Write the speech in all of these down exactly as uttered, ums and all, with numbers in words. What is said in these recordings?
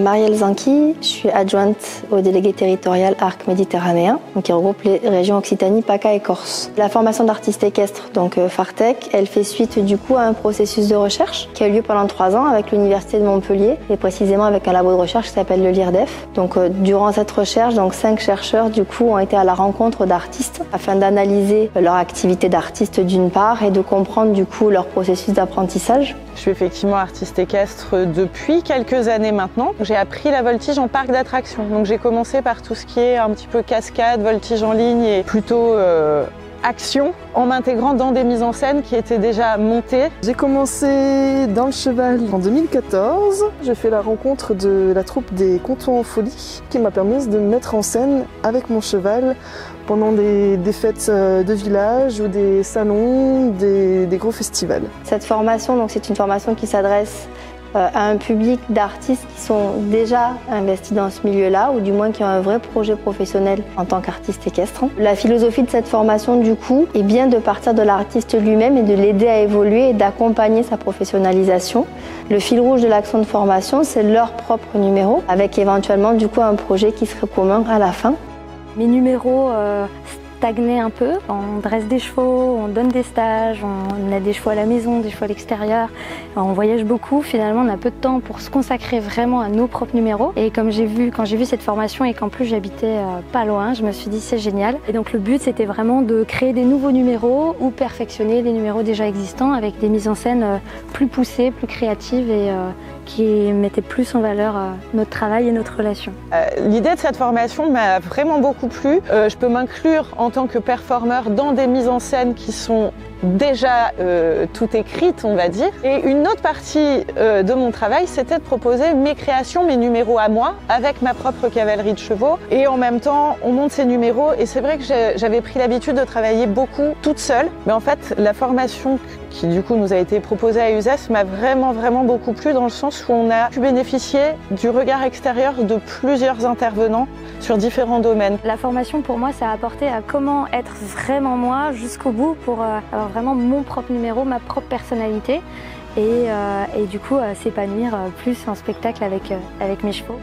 Marielle Zanqui, je suis adjointe au délégué territorial Arc Méditerranéen, donc qui regroupe les régions Occitanie, PACA et Corse. La formation d'artiste équestre, donc euh, Fartec, elle fait suite du coup à un processus de recherche qui a eu lieu pendant trois ans avec l'Université de Montpellier et précisément avec un labo de recherche qui s'appelle le LIRDEF. Donc euh, durant cette recherche, donc cinq chercheurs du coup ont été à la rencontre d'artistes afin d'analyser leur activité d'artiste d'une part et de comprendre du coup leur processus d'apprentissage. Je suis effectivement artiste équestre depuis quelques années maintenant. J'ai appris la voltige en parc d'attractions. Donc j'ai commencé par tout ce qui est un petit peu cascade, voltige en ligne et plutôt euh, action en m'intégrant dans des mises en scène qui étaient déjà montées. J'ai commencé dans le cheval en deux mille quatorze. J'ai fait la rencontre de la troupe des Contons en Folie qui m'a permis de me mettre en scène avec mon cheval pendant des, des fêtes de village ou des salons, des, des gros festivals. Cette formation, donc, c'est une formation qui s'adresse euh, à un public d'artistes qui sont déjà investis dans ce milieu-là ou du moins qui ont un vrai projet professionnel en tant qu'artiste équestre. La philosophie de cette formation, du coup, est bien de partir de l'artiste lui-même et de l'aider à évoluer et d'accompagner sa professionnalisation. Le fil rouge de l'action de formation, c'est leur propre numéro, avec éventuellement du coup un projet qui serait commun à la fin. Mes numéros euh, stagnaient un peu. On dresse des chevaux, on donne des stages, on a des chevaux à la maison, des chevaux à l'extérieur. On voyage beaucoup. Finalement, on a peu de temps pour se consacrer vraiment à nos propres numéros. Et comme j'ai vu, quand j'ai vu cette formation et qu'en plus j'habitais euh, pas loin, je me suis dit c'est génial. Et donc le but, c'était vraiment de créer des nouveaux numéros ou perfectionner les numéros déjà existants avec des mises en scène euh, plus poussées, plus créatives et euh, qui mettait plus en valeur euh, notre travail et notre relation. Euh, L'idée de cette formation m'a vraiment beaucoup plu. Euh, je peux m'inclure en tant que performeur dans des mises en scène qui sont déjà euh, tout écrites, on va dire. Et une autre partie euh, de mon travail, c'était de proposer mes créations, mes numéros à moi, avec ma propre cavalerie de chevaux. Et en même temps, on monte ces numéros. Et c'est vrai que j'avais pris l'habitude de travailler beaucoup toute seule. Mais en fait, la formation qui du coup nous a été proposée à U S A S m'a vraiment vraiment beaucoup plu dans le sens où on a pu bénéficier du regard extérieur de plusieurs intervenants sur différents domaines. La formation pour moi ça a apporté à comment être vraiment moi jusqu'au bout pour euh, avoir vraiment mon propre numéro, ma propre personnalité et, euh, et du coup euh, s'épanouir euh, plus en spectacle avec, euh, avec mes chevaux.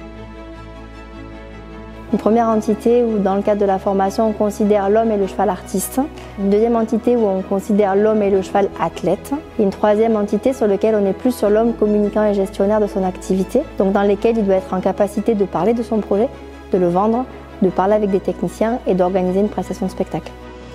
Une première entité où dans le cadre de la formation on considère l'homme et le cheval artiste. Une deuxième entité où on considère l'homme et le cheval athlète. Et une troisième entité sur laquelle on est plus sur l'homme communicant et gestionnaire de son activité. Donc dans lesquelles il doit être en capacité de parler de son projet, de le vendre, de parler avec des techniciens et d'organiser une prestation de spectacle.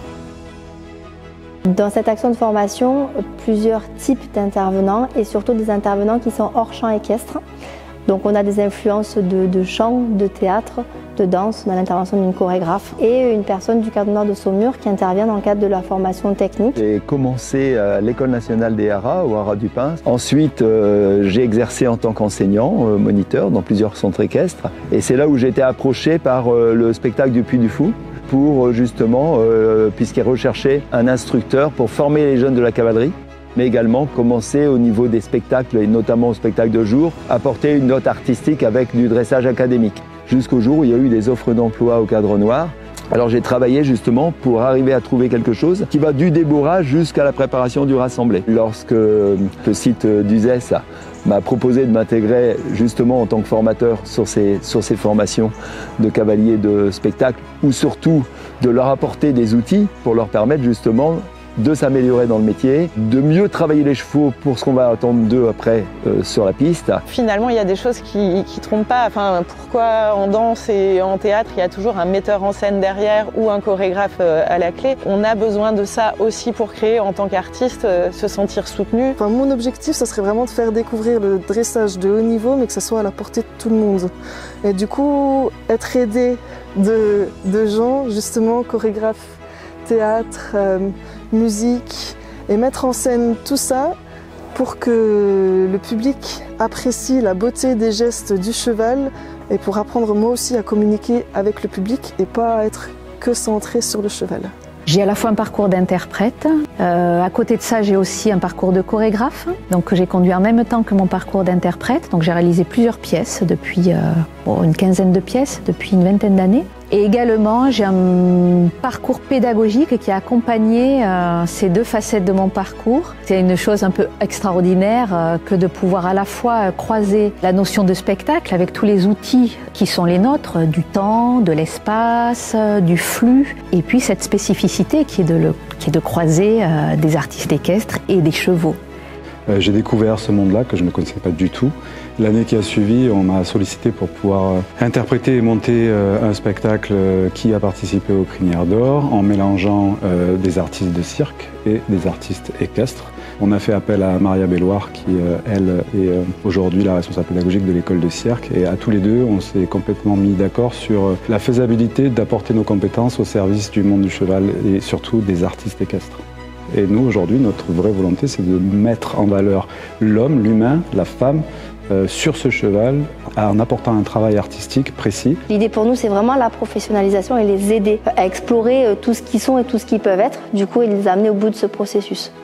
Dans cette action de formation, plusieurs types d'intervenants et surtout des intervenants qui sont hors champ équestre. Donc on a des influences de, de chant, de théâtre, de danse, on a l'intervention d'une chorégraphe et une personne du cadre nord de Saumur qui intervient dans le cadre de la formation technique. J'ai commencé à l'École nationale des haras, au Haras du Pin. Ensuite, euh, j'ai exercé en tant qu'enseignant, euh, moniteur dans plusieurs centres équestres. Et c'est là où j'ai été approché par euh, le spectacle du Puy du Fou pour euh, justement, euh, puisqu'il recherchait un instructeur pour former les jeunes de la cavalerie, mais également commencer au niveau des spectacles, et notamment au spectacle de jour, apporter une note artistique avec du dressage académique. Jusqu'au jour où il y a eu des offres d'emploi au Cadre Noir. Alors j'ai travaillé justement pour arriver à trouver quelque chose qui va du débourrage jusqu'à la préparation du rassemblé. Lorsque le site d'U S A S m'a proposé de m'intégrer justement en tant que formateur sur ces, sur ces formations de cavaliers de spectacle, ou surtout de leur apporter des outils pour leur permettre justement de s'améliorer dans le métier, de mieux travailler les chevaux pour ce qu'on va attendre d'eux après euh, sur la piste. Finalement, il y a des choses qui ne trompent pas. Enfin, pourquoi en danse et en théâtre, il y a toujours un metteur en scène derrière ou un chorégraphe euh, à la clé. On a besoin de ça aussi pour créer, en tant qu'artiste, euh, se sentir soutenu. Enfin, mon objectif, ça serait vraiment de faire découvrir le dressage de haut niveau, mais que ça soit à la portée de tout le monde. Et du coup, être aidé de, de gens, justement, chorégraphes, théâtre, euh, musique, et mettre en scène tout ça pour que le public apprécie la beauté des gestes du cheval et pour apprendre moi aussi à communiquer avec le public et pas être que centré sur le cheval. J'ai à la fois un parcours d'interprète, euh, à côté de ça j'ai aussi un parcours de chorégraphe, donc que j'ai conduit en même temps que mon parcours d'interprète. Donc j'ai réalisé plusieurs pièces depuis euh, bon, une quinzaine de pièces depuis une vingtaine d'années. Et également, j'ai un parcours pédagogique qui a accompagné euh, ces deux facettes de mon parcours. C'est une chose un peu extraordinaire euh, que de pouvoir à la fois euh, croiser la notion de spectacle avec tous les outils qui sont les nôtres, euh, du temps, de l'espace, euh, du flux, et puis cette spécificité qui est de, le, qui est de croiser euh, des artistes équestres et des chevaux. Euh, j'ai découvert ce monde-là que je ne connaissais pas du tout. L'année qui a suivi, on m'a sollicité pour pouvoir interpréter et monter euh, un spectacle qui a participé aux Crinières d'Or en mélangeant euh, des artistes de cirque et des artistes équestres. On a fait appel à Maria Belloir qui, euh, elle, est euh, aujourd'hui la responsable pédagogique de l'école de cirque, et à tous les deux, on s'est complètement mis d'accord sur euh, la faisabilité d'apporter nos compétences au service du monde du cheval et surtout des artistes équestres. Et nous, aujourd'hui, notre vraie volonté, c'est de mettre en valeur l'homme, l'humain, la femme, euh, sur ce cheval, en apportant un travail artistique précis. L'idée pour nous, c'est vraiment la professionnalisation et les aider à explorer tout ce qu'ils sont et tout ce qu'ils peuvent être, du coup, et les amener au bout de ce processus.